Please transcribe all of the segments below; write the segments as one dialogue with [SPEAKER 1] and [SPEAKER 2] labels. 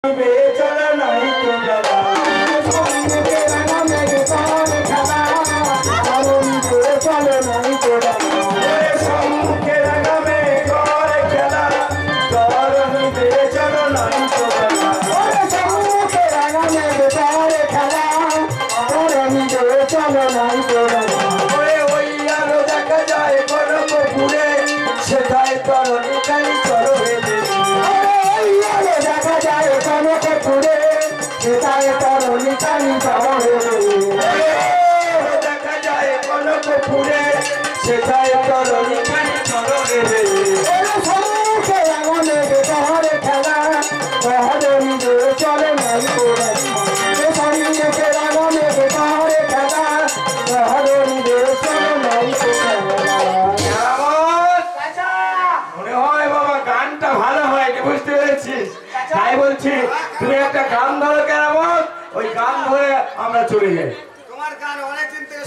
[SPEAKER 1] তুমি একটা গান ধরো কেরামত, ওই গান ধরে আমরা চলে যাই।
[SPEAKER 2] তোমার গান অনেক দিন থেকে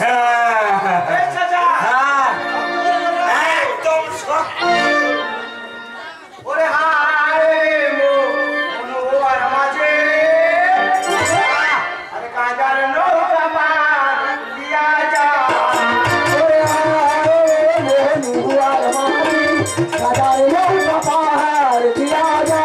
[SPEAKER 1] একদম
[SPEAKER 2] ওরে হায় মনোয়ার মাঝে আরে কাজার নৌকা পার দিয়া যা ওরে হায় মনোয়ার মাঝে কাজার নৌকা পার দিয়া যা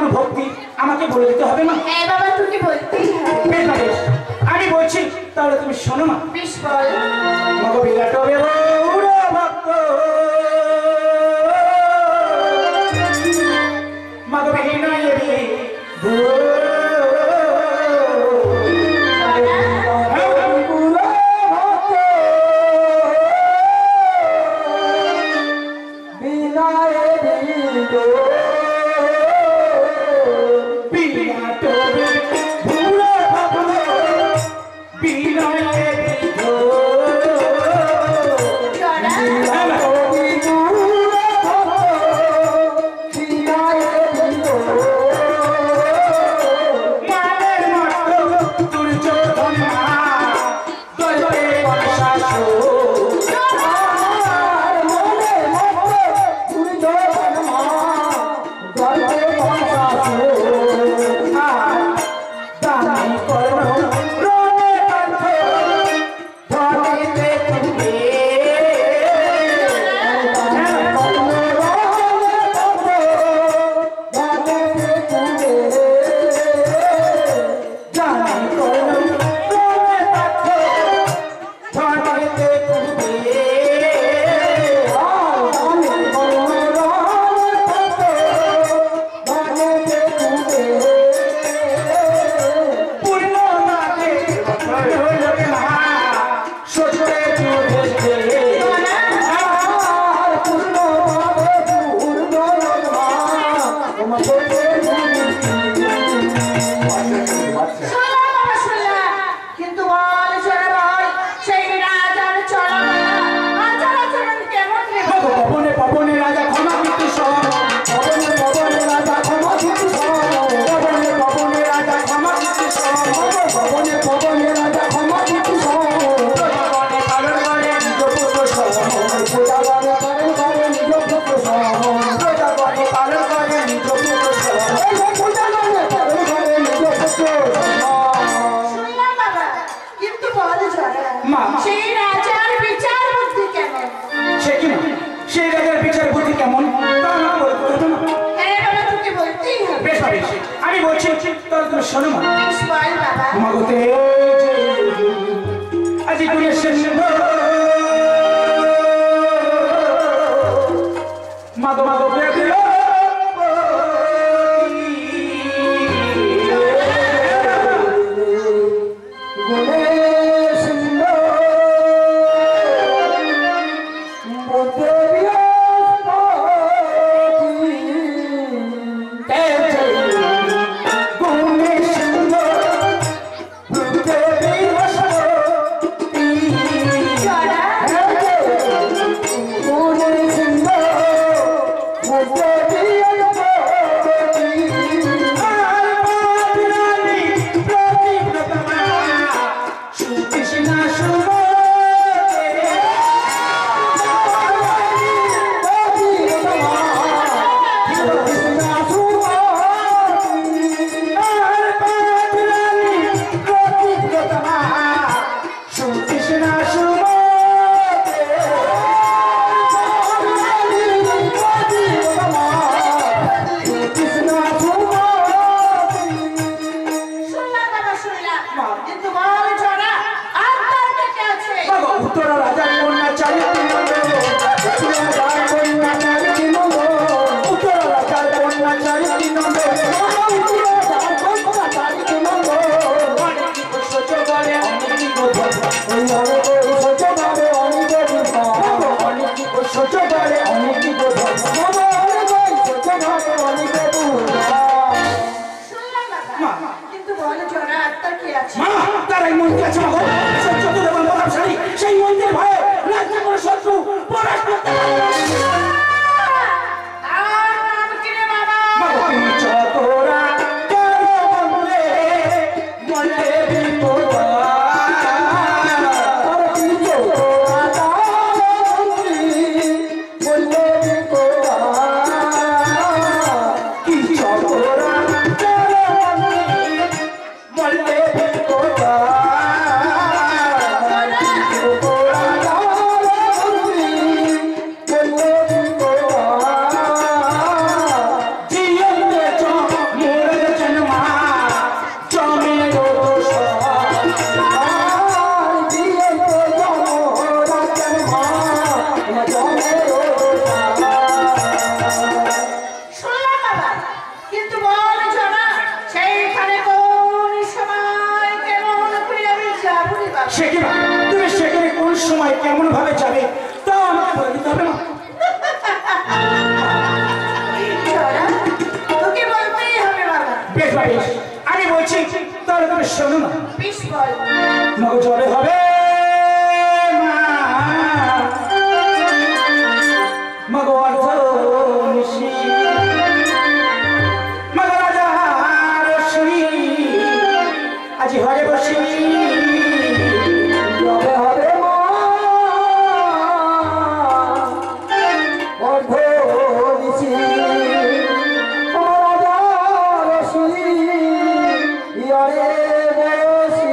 [SPEAKER 3] কোনো ভক্তি আমাকে বলে দিতে হবে না?
[SPEAKER 4] হ্যাঁ বাবা, তোকে বলতেই হবে।
[SPEAKER 3] বেশ না বেশ, আমি বলছি তাহলে তুমি শোনো না।
[SPEAKER 4] বেশ বল।
[SPEAKER 3] মগ বিরাট বেউড় ভক্ত মগ বিনয় হবে মা।
[SPEAKER 4] ছোড়া, তোকে বলতেই হবে বাবা।
[SPEAKER 3] বেশ বা বেশ, আমি বলছি তাহলে তুমি শোনো না।
[SPEAKER 4] বেশ বল।
[SPEAKER 3] মাগো জলে হবে মা, মাগো অর্ধ নিশি, মাগো রাজা রশ্মি, আজি ঘরে বসি
[SPEAKER 2] জবে হবে মা অর্ধনিশি রাজা রশ্মি ইয়রে বসি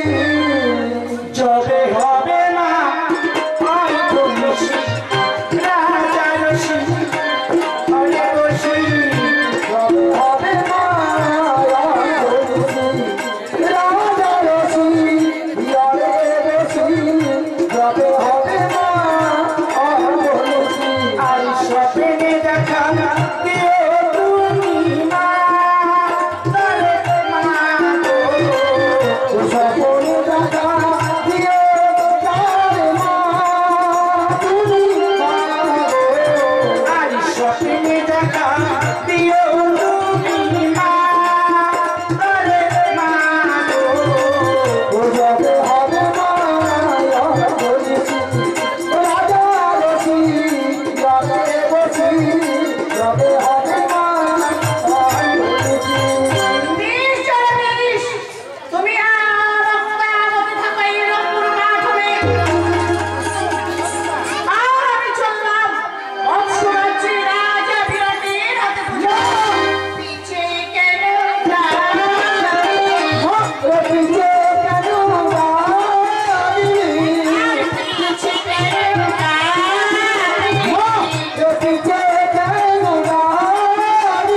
[SPEAKER 3] জবে হবে মা অর্ধ নিশি, রাজা রশ্মি ঘরে বসি
[SPEAKER 2] জবে হবে মা অর্ধনিশি রাজা রশ্মি ইয়রে বসি জবে হবে মা অর্ধনিশি
[SPEAKER 3] আর স্বপ্নে দেখা দিও তুমি মা, তারে মা গো।
[SPEAKER 2] সপনে দেখা দিও তারে মা তুমি মা
[SPEAKER 3] আর স্বপ্নে দেখা দিও তুমি মা, তারে মা গো।
[SPEAKER 2] ও জবে হবে মা অর্ধনিশি রাজা রশ্মি জবে বসি জবে হবে মা অর্ধনিশি
[SPEAKER 4] বেশ ছোড়া, বেশ। তুমি আর অক্তাবতে থাকো এই রংপুর মাঠে। আর আমি চললাম মৎস্যরাজ্যে রাজা বিরাটের হাতে পুজো। পিছে কেন যাবি?
[SPEAKER 2] পিছে কেন যাবি
[SPEAKER 4] আর পিছে কেন যাবি?
[SPEAKER 2] পিছে কেন যাবি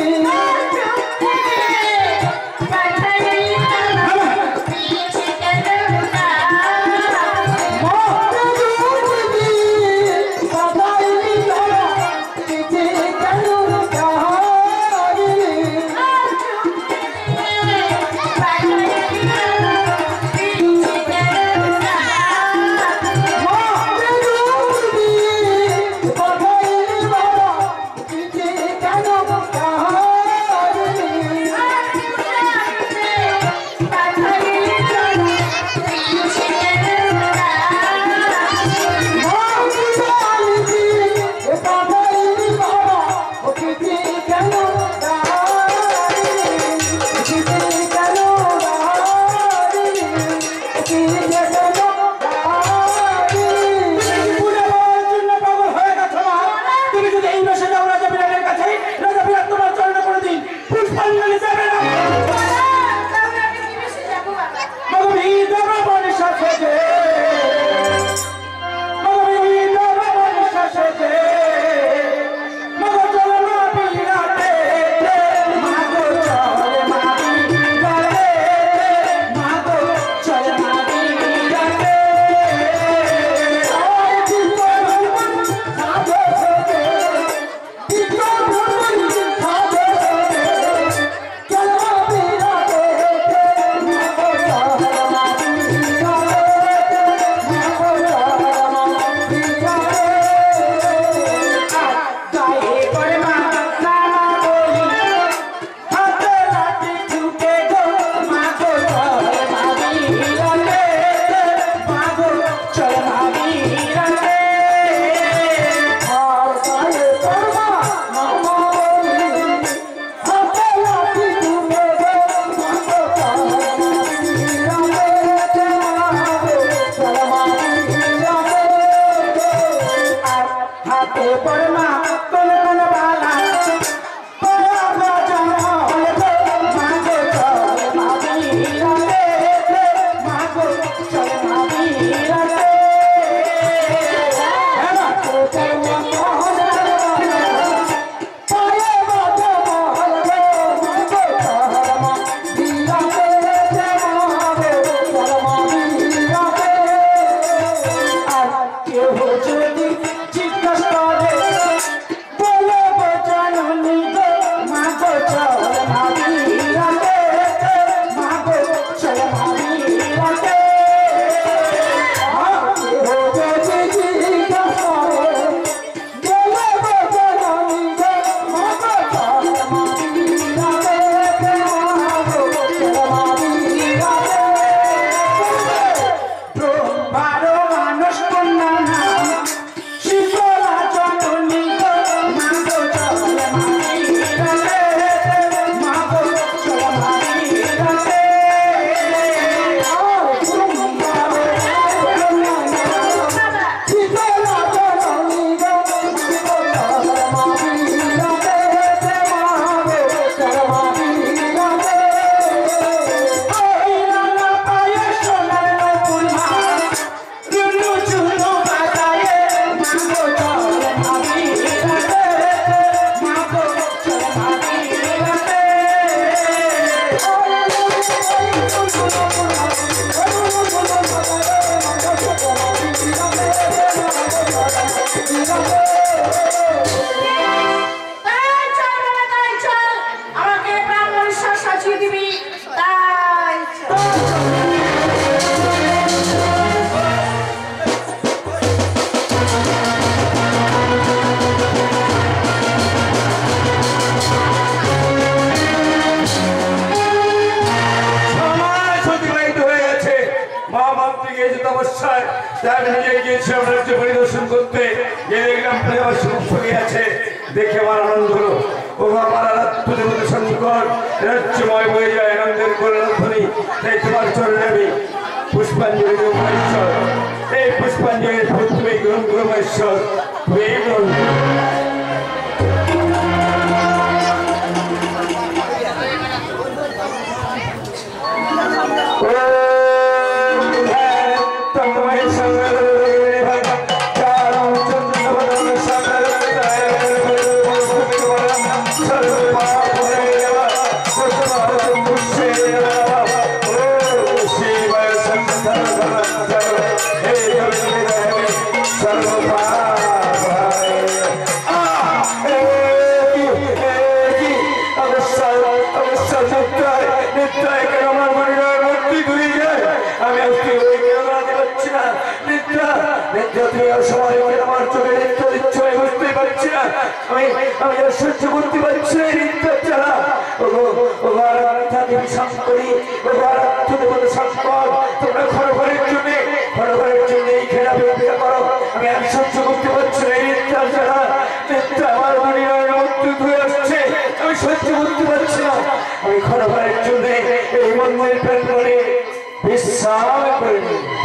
[SPEAKER 3] পুরো বলার জন্য পাগল হয়ে গেছো মা। তুমি যদি এই বেশে যাও রাজা বিরাটের কাছে, রাজা বিরাট তোমার চরণে করে দিন পুষ্পাঞ্জলি দেবে না। মাগো ভিতরে বর্ষা সেজে, মাগো ভিতরে বর্ষা সেজে, মাগো চলে মা বিরাটে, মাগো চলে মা বিরাটে, মাগো চলে মা বিরাটে। গায়ে পড়ে মা নামা বলি, হাতে লাঠি ঠুকে গো, মাগো চলে মা বিরাটে, মাগো চলে মা বিরাটে। হাতে পড়ে মা কোন কোন বালা, পড়া বাজন হলে গো, মাগো চলে মা বিরাটে, মাগো চলে মা বিরাটে। আর কেউ যদি জিজ্ঞাসা করে, বলবো জাননি
[SPEAKER 4] তাই চল বাবা, তাই চল। আমাকে ব্রাহ্মণ ঈশ্বর সাজিয়ে দিবি, তাই চল।
[SPEAKER 1] সমাজ অতিবাহিত হয়ে গেছে। মা ভাবতে গিয়েছে তপস্যায়, তাই আমি নিজে গিয়েছিলাম রাজ্য পরিদর্শন করতে। গিয়ে দেখলাম প্রজা সুখে আছে, দেখে আমার আনন্দ হলো। ও আমার আরাধ্য দেবতা শঙ্কর রাজ্যময় বয়ে যায় আনন্দের কল্যাণধ্বনি। তাই তোমার চরণে আমি পুষ্পাঞ্জলি দেব ঈশ্বর। এই পুষ্পাঞ্জলির ফল তুমি গ্রহণ করো ঈশ্বর, তুমি গ্রহণ করো। সহ্য করতে পারছি না নৃত্য ছাড়া। তোমরা খড়ঘরের জন্য এই খেলা ব্যবস্থা করো। আমি সহ্য করতে পারছি না নৃত্য ছাড়া। নৃত্য আমার মনিরার মধ্যে ধুয়ে আসছে, আমি সহ্য করতে পারছি না। আমি খড়ঘরের জন্য এই মন্দির প্রাঙ্গণে বিশ্রাম করি।